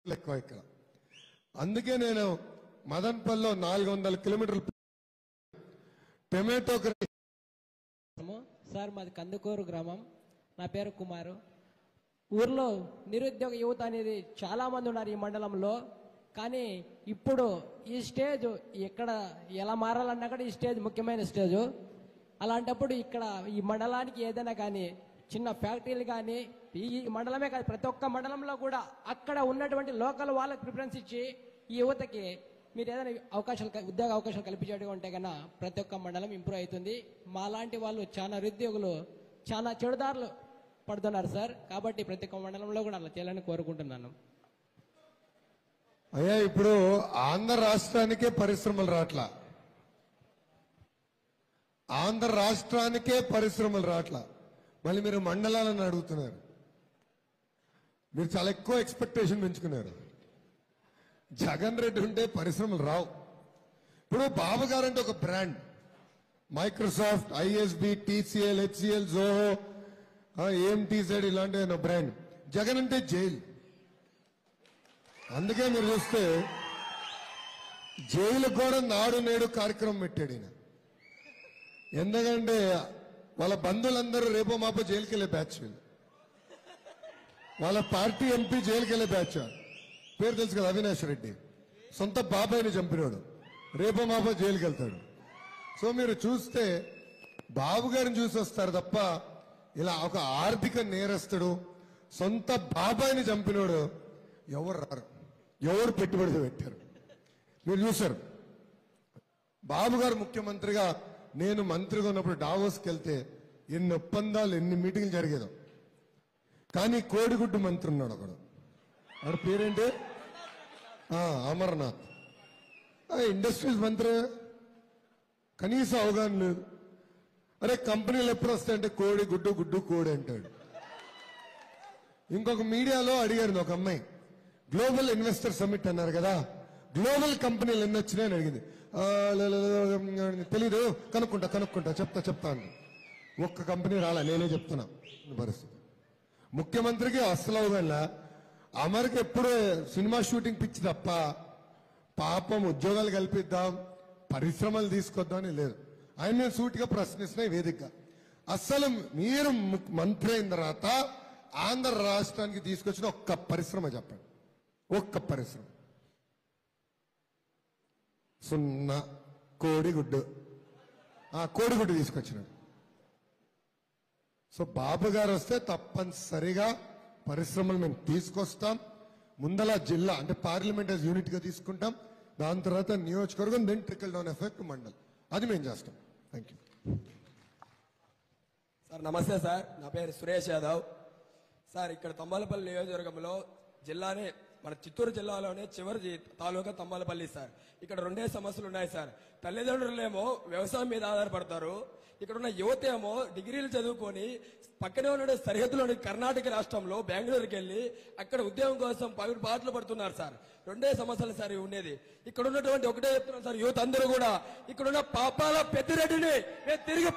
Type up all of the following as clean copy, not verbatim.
ఎక్కువ ఇక్కడ. అందుకే నేను మదన్పల్లిలో 400 కిలోమీటర్లు టొమాటో సార్. మాది కందుకూరు గ్రామం. నా పేరు కుమారు. ఊర్లో నిరుద్యోగ యువత అనేది చాలా మంది ఉన్నారు ఈ మండలంలో. కానీ ఇప్పుడు ఈ స్టేజ్ ఎక్కడ ఎలా మారాలన్నా కూడా ఈ స్టేజ్ ముఖ్యమైన స్టేజ్. అలాంటప్పుడు ఇక్కడ ఈ మండలానికి ఏదైనా కానీ చిన్న ఫ్యాక్టరీలు కానీ ఈ మండలమే కాదు ప్రతి ఒక్క మండలంలో కూడా అక్కడ ఉన్నటువంటి లోకల్ వాళ్ళకి ప్రిఫరెన్స్ ఇచ్చి ఈ యువతకి మీరు ఏదైనా ఉద్యోగ అవకాశాలు కల్పించేట్టుగా ఉంటే కన్నా ప్రతి ఒక్క మండలం ఇంప్రూవ్ అవుతుంది. మాలాంటి వాళ్ళు చాలా నిరుద్యోగులు చాలా చెడుదారులు పడుతున్నారు సార్. కాబట్టి ప్రతి ఒక్క మండలంలో కూడా అలా చేయాలని కోరుకుంటున్నాను. అయ్యా, ఇప్పుడు ఆంధ్ర రాష్ట్రానికే పరిశ్రమలు రాట్లా, ఆంధ్ర రాష్ట్రానికే పరిశ్రమలు రాట్లా, మళ్ళీ మీరు మండలాలను అడుగుతున్నారు. మీరు చాలా ఎక్కువ ఎక్స్పెక్టేషన్ పెంచుకున్నారు. జగన్ రెడ్డి ఉంటే పరిశ్రమలు రావు. ఇప్పుడు బాబు గారు అంటే ఒక brand. Microsoft, ISB, TCL, HCL, Zoho, AMTZ ఇలాంటి బ్రాండ్. జగన్ అంటే జైలు. అందుకే మీరు చూస్తే జైలు కూడా నాడు నేడు కార్యక్రమం పెట్టాడు ఈయన. ఎందుకంటే వాళ్ళ బంధువులందరూ రేపో మాపో జైలుకి వెళ్ళే బ్యాచ్. వాళ్ళ పార్టీ ఎంపీ జైలుకి వెళ్ళే బ్యాచ్. పేరు తెలుసు కదా, అవినాష్ రెడ్డి. సొంత బాబాయిని చంపినాడు, రేపో మాపో జైలుకి వెళ్తాడు. సో మీరు చూస్తే బాబు గారిని చూసి వస్తారు తప్ప ఇలా ఒక ఆర్థిక నేరస్తుడు సొంత బాబాయిని చంపినోడు ఎవరు రారు, ఎవరు పెట్టుబడి పెట్టారు. మీరు చూశారు బాబు గారు ముఖ్యమంత్రిగా, నేను మంత్రిగా ఉన్నప్పుడు డావోస్కి వెళ్తే ఎన్ని ఒప్పందాలు ఎన్ని మీటింగ్లు జరిగేదో. కానీ కోడిగుడ్డు మంత్రి ఉన్నాడు అక్కడ, వాడి పేరేంటి, అమర్నాథ్. ఇండస్ట్రీస్ మంత్రి, కనీసం అవగాహన లేదు. అరే కంపెనీలు ఎప్పుడు వస్తాయంటే కోడి గుడ్డు, గుడ్డు కోడి అంటాడు. ఇంకొక మీడియాలో అడిగారు ఒక అమ్మాయి, గ్లోబల్ ఇన్వెస్టర్ సమ్మిట్ అన్నారు కదా, గ్లోబల్ కంపెనీలు ఎన్ని వచ్చినాయని అడిగింది. తెలీదు, కనుక్కుంటా చెప్తా అని. ఒక్క కంపెనీ రాలా, నేనే చెప్తున్నా పరిస్థితి. ముఖ్యమంత్రికి అసలు అవగానే అమర్కి ఎప్పుడు సినిమా షూటింగ్ పిచ్చి తప్ప పాపం ఉద్యోగాలు కల్పిద్దాం, పరిశ్రమలు తీసుకొద్దాం అని లేదు. ఆయన నేను సూటిగా ప్రశ్నిస్తున్నా వేదికగా, అసలు మీరు మంత్రి అయిన తర్వాత ఆంధ్ర రాష్ట్రానికి తీసుకొచ్చిన ఒక్క పరిశ్రమ చెప్పండి, ఒక్క పరిశ్రమ. సున్నా. కోడిగుడ్డు తీసుకొచ్చినాడు. సో బాబు గారు వస్తే తప్పనిసరిగా పరిశ్రమలు మేము తీసుకొస్తాం. ముందల జిల్లా అంటే పార్లమెంట్ యాజ్ యూనిట్ గా తీసుకుంటాం, దాని తర్వాత నియోజకవర్గం, then trickle down effect mandal. అది మేము చేస్తాం. Thank you sir. నమస్తే సార్, నా పేరు సురేష్ యాదవ్ సార్. ఇక్కడ తంబాలపల్లి నియోజకవర్గంలో జిల్లానే మన చిత్తూరు జిల్లాలోనే చివరి తాలూకా తంబాలపల్లి సార్. ఇక్కడ రెండే సమస్యలు ఉన్నాయి సార్. తల్లిదండ్రులేమో వ్యవసాయం మీద ఆధారపడతారు, ఇక్కడ ఉన్న యువత ఏమో డిగ్రీలు చదువుకొని పక్కనే ఉన్న సరిహద్దులోని కర్ణాటక రాష్ట్రంలో బెంగళూరుకి వెళ్లి అక్కడ ఉద్యోగం కోసం పాటలు పడుతున్నారు సార్. రెండే సమస్యలు సార్ ఉండేది. ఇక్కడ ఉన్నటువంటి ఒకటే చెప్తున్నాం సార్, యువత అందరూ కూడా ఇక్కడున్న పాపాల పెద్దిరెడ్డిని మేము తిరిగి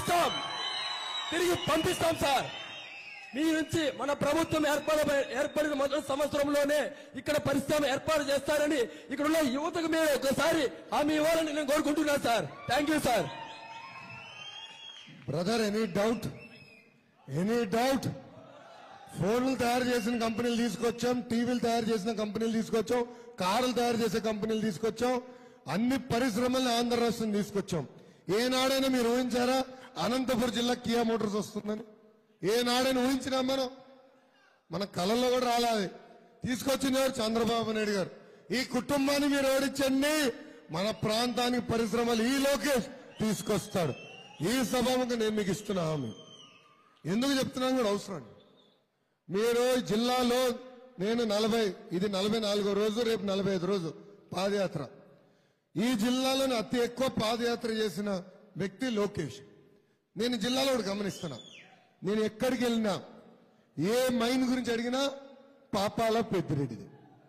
పంపిస్తాం సార్. మీ నుంచి మన ప్రభుత్వం ఏర్పడిన మొదటి సంవత్సరంలోనే ఇక్కడ పరిశ్రమ ఏర్పాటు చేస్తారని ఇక్కడ ఉన్న యువతకు మీరు ఒకసారి హామీ ఇవ్వాలని నేను కోరుకుంటున్నాను sir. Thank you sir. Brother, any doubt? ఫోన్లు తయారు చేసిన కంపెనీలు తీసుకొచ్చాం, టీవీలు తయారు చేసిన కంపెనీలు తీసుకొచ్చాం, కార్లు తయారు చేసే కంపెనీలు తీసుకొచ్చాం, అన్ని పరిశ్రమలను ఆంధ్ర రాష్ట్రం తీసుకొచ్చాం. ఏనాడైనా మీరు ఊహించారా అనంతపురం జిల్లా కియా మోటార్స్ వస్తుందని? ఏనాడైనా ఊహించినాం మనం? మన కళల్లో కూడా రాలేదు. తీసుకొచ్చినారు చంద్రబాబు నాయుడు గారు. ఈ కుటుంబాన్ని మీరు ఓడించండి, మన ప్రాంతానికి పరిశ్రమలు ఈ లోకేష్ తీసుకొస్తాడు. ఈ సభకు నేను మీకు ఇస్తున్నా హామీ. ఎందుకు చెప్తున్నాను కూడా అవసరం. మీరు జిల్లాలో నేను ఇది 44వ రోజు, రేపు 45వ రోజు పాదయాత్ర. ఈ జిల్లాలోని అతి ఎక్కువ పాదయాత్ర చేసిన వ్యక్తి లోకేష్. నేను జిల్లాలో కూడా గమనిస్తున్నా. నేను ఎక్కడికి వెళ్ళినా ఏ మైన్ గురించి అడిగినా పాపాల పెద్దిరెడ్డిది,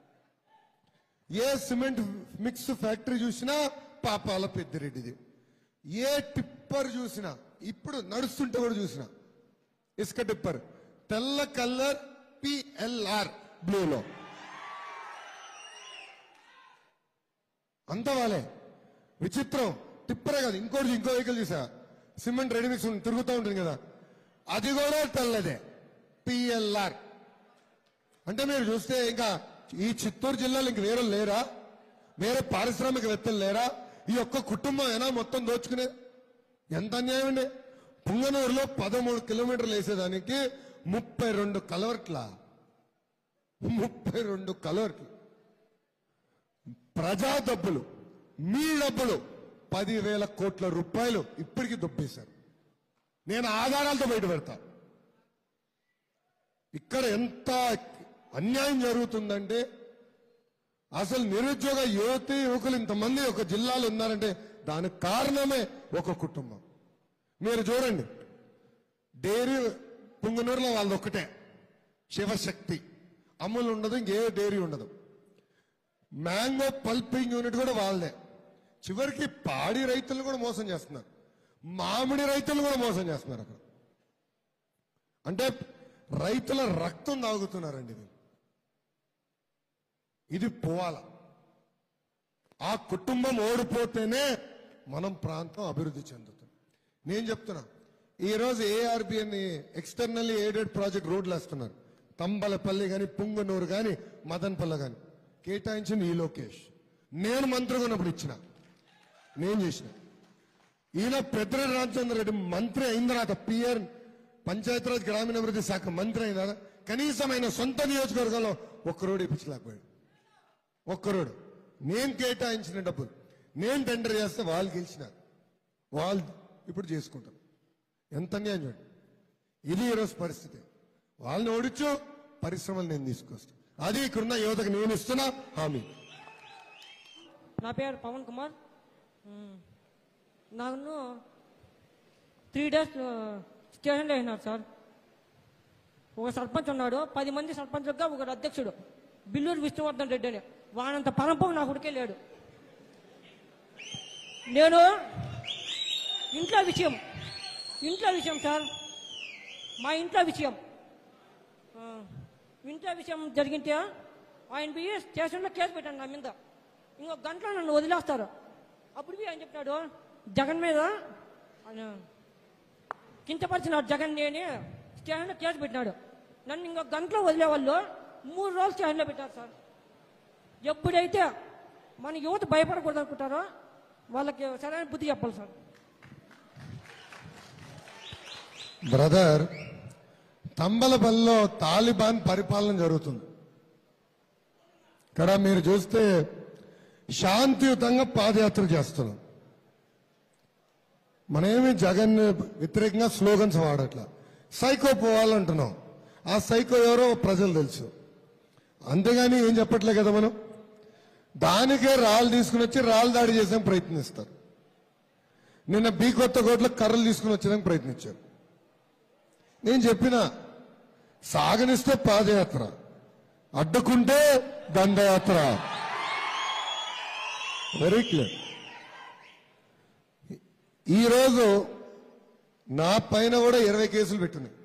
ఏ సిమెంట్ మిక్స్ ఫ్యాక్టరీ చూసినా పాపాల పెద్దిరెడ్డిది, ఏ టిప్పర్ చూసినా, ఇప్పుడు నడుస్తుంటే కూడా చూసినా ఇసుక టిప్పర్, తెల్ల కలర్ PLR బ్లూలో అంత వాళ్ళే. విచిత్రం, టిప్పరే కాదు, ఇంకో వెహికల్ చూసా, సిమెంట్ రెడీమిక్స్ తిరుగుతూ ఉంటుంది కదా, అది కూడా తెల్లదే, పిఎల్ఆర్. అంటే మీరు చూస్తే ఇంకా ఈ చిత్తూరు జిల్లాలో ఇంక వేరే లేరా? వేరే పారిశ్రామికవేత్తలు లేరా? ఈ ఒక్క కుటుంబం ఏనా మొత్తం దోచుకునే? ఎంత అన్యాయం అండి. పుంగనూరులో 13 కిలోమీటర్లు వేసేదానికి 32 కలవర్ట్ల, 32 కలవర్ట్లు. ప్రజా డబ్బులు, మీ డబ్బులు 10,000 కోట్ల రూపాయలు ఇప్పటికీ దొబ్బేశారు. నేను ఆధారాలతో బయట పెడతా. ఇక్కడ ఎంత అన్యాయం జరుగుతుందంటే, అసలు నిరుద్యోగ యువతి యువకులు ఇంతమంది ఒక జిల్లాలో ఉన్నారంటే దానికి కారణమే ఒక కుటుంబం. మీరు చూడండి, డైరీ పుంగనూరులో వాళ్ళది ఒక్కటే, శివశక్తి. అమూల్ ఉండదు, ఇంకే డైరీ ఉండదు. మ్యాంగో పల్పింగ్ యూనిట్ కూడా వాళ్ళదే. చివరికి పాడి రైతులను కూడా మోసం చేస్తున్నారు, మామిడి రైతులను కూడా మోసం చేస్తున్నారు అక్కడ. అంటే రైతుల రక్తం తాగుతున్నారండి. ఇది పోవాల. ఆ కుటుంబం ఓడిపోతేనే మనం ప్రాంతం అభివృద్ధి చెందుతుంది. నేను చెప్తున్నా, ఈరోజు ఏఆర్బి అని ఎక్స్టర్నల్లీ ఎయిడెడ్ ప్రాజెక్ట్ రోడ్లు వేస్తున్నారు. తంబలపల్లి కానీ, పుంగనూరు కానీ, మదన్పల్లి కానీ కేటాయించింది ఈ లోకేష్. నేను మంత్రిగా ఉన్నప్పుడు ఇచ్చిన, నేను చేసిన. ఈయన పెద్దిరెడ్డి రామచంద్ర రెడ్డి మంత్రి అయిన తర్వాత, పిఆర్ పంచాయతీరాజ్ గ్రామీణాభివృద్ధి శాఖ మంత్రి అయిన తర్వాత కనీసం ఆయన సొంత నియోజకవర్గంలో ఒక్క రోడ్డు ఇప్పించలేకపోయాడు. ఒక్క రోడ్డు. నేను కేటాయించిన డబ్బులు నేను టెండర్ చేస్తే వాళ్ళు గెలిచినారు, వాళ్ళు ఇప్పుడు చేసుకుంటారు. ఎంత అన్యాయం చూడండి. ఇది ఈరోజు పరిస్థితి. వాళ్ళని ఓడించు, పరిశ్రమలు నేను తీసుకొస్తాను. అది ఇక్కడున్న యువతకు నేను ఇస్తున్నా హామీ. నా పేరు పవన్ కుమార్. నన్ను 3 days స్టేషన్లో వేసినారు సార్. ఒక సర్పంచ్ ఉన్నాడు, 10 మంది సర్పంచ్గా ఒకడు అధ్యక్షుడు, బిల్లూరు విష్ణువర్ధన్ రెడ్డి అని. వానంత పరంపం నా కొడుకే లేడు. నేను ఇంట్లో విషయం సార్, మా ఇంట్లో విషయం జరిగితే ఆయన పోయి స్టేషన్లో కేసు పెట్టాను నా మీద. ఇంకో గంటలో నన్ను వదిలేస్తారు. అప్పుడు ఆయన చెప్తాడు, జగన్ మీద కించపరిచినాడు జగన్ అని స్టేషన్లో కేసు పెట్టినాడు. నన్ను ఇంకో గంటలో వదిలేవాళ్ళు 3 రోజులు స్టేషన్లో పెట్టారు సార్. ఎప్పుడైతే మన యువత భయపడకూడదు అనుకుంటారో వాళ్ళకి సరైన బుద్ధి చెప్పాలి సార్. బ్రదర్, తంబలపల్లిలో తాలిబాన్ పరిపాలన జరుగుతుంది. ఇక్కడ మీరు చూస్తే శాంతియుతంగా పాదయాత్ర చేస్తున్నాం. మనమేమి జగన్ వ్యతిరేకంగా స్లోగన్స్ వాడట్లా. సైకో పోవాలంటున్నాం. ఆ సైకో ఎవరో ప్రజలు తెలుసు, అంతేగాని ఏం చెప్పట్లే కదా. మనం దానికే రాళ్ళు తీసుకుని వచ్చి రాళ్ళు దాడి చేసేందుకు ప్రయత్నిస్తారు. నిన్న బి కొత్తకోటలో కర్రలు తీసుకుని వచ్చేందుకు ప్రయత్నించారు. నేను చెప్పిన, సాగనిస్తే పాదయాత్ర, అడ్డుకుంటే దండయాత్ర. Very clear. ఈరోజు నా పైన కూడా 20 కేసులు పెట్టినాయి.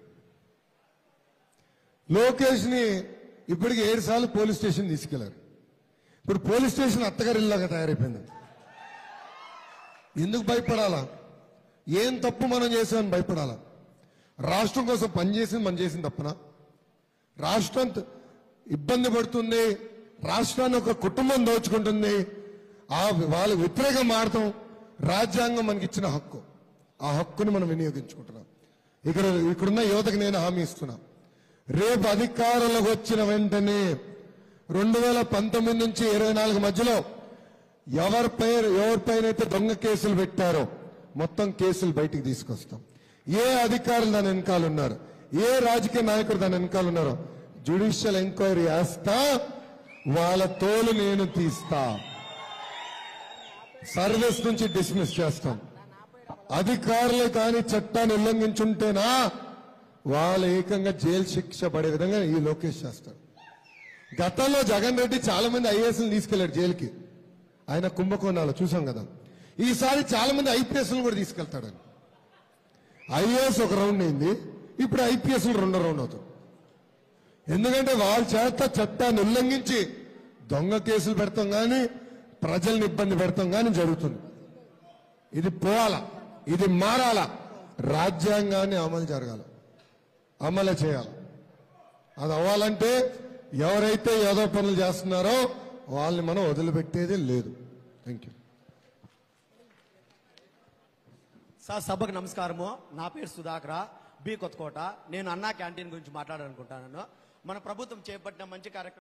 లోకేష్ ని ఇప్పటికి 7 సార్లు పోలీస్ స్టేషన్ తీసుకెళ్లారు. ఇప్పుడు పోలీస్ స్టేషన్ అత్తగారిల్లాగా తయారైపోయింది. ఎందుకు భయపడాలా? ఏం తప్పు మనం చేసామని భయపడాలా? రాష్ట్రం కోసం పనిచేసింది మనం చేసిన తప్పున? రాష్ట్రం ఇబ్బంది పడుతుంది, రాష్ట్రాన్ని ఒక కుటుంబం దోచుకుంటుంది, వాళ్ళ వ్యతిరేకం మారతాం. రాజ్యాంగం మనకి ఇచ్చిన హక్కు, ఆ హక్కుని మనం వినియోగించుకుంటున్నాం. ఇక్కడున్న యువతకు నేను హామీ ఇస్తున్నా, రేపు అధికారంలోకి వచ్చిన వెంటనే 2019 నుంచి 24 మధ్యలో ఎవరిపైనైతే దొంగ కేసులు పెట్టారో మొత్తం కేసులు బయటికి తీసుకొస్తాం. ఏ అధికారులు దాని వెనకాల ఉన్నారు, ఏ రాజకీయ నాయకుడు దాని వెనకాల ఉన్నారో జ్యుడిషియల్ ఎంక్వైరీ చేస్తా, వాళ్ళ తోలు నేను తీస్తా, సర్వీస్ నుంచి డిస్మిస్ చేస్తాం. అధికారులు కానీ చట్టాన్ని ఉల్లంఘించుంటేనా వాళ్ళు ఏకంగా జైలు శిక్ష పడే విధంగా ఈ లోకేష్ చేస్తారు. గతంలో జగన్ రెడ్డి చాలా మంది ఐఏఎస్లు తీసుకెళ్లాడు జైలుకి, ఆయన కుంభకోణాలు చూసాం కదా. ఈసారి చాలా మంది ఐపీఎస్లు కూడా తీసుకెళ్తాడని. ఐఏఎస్ ఒక రౌండ్ అయింది, ఇప్పుడు ఐపీఎస్లు 2వ రౌండ్ అవుతాం. ఎందుకంటే వాళ్ళ చేత చట్టాన్ని ఉల్లంఘించి దొంగ కేసులు పెడతాం కానీ ప్రజల్ని ఇబ్బంది పెడతాం కానీ జరుగుతుంది. ఇది పోవాలా, ఇది మారాలా, రాజ్యాంగాన్ని అమలు జరగాలి, అమలు చేయాలి. అది అవ్వాలంటే ఎవరైతే ఏదో పనులు చేస్తున్నారో వాళ్ళని మనం వదిలిపెట్టేది లేదు. Thank you sir. సభకు నమస్కారము. నా పేరు సుధాకర, బి కొత్తకోట. నేను అన్నా క్యాంటీన్ గురించి మాట్లాడాలనుకుంటున్నాను. మన ప్రభుత్వం చేపట్టిన మంచి కార్యక్రమం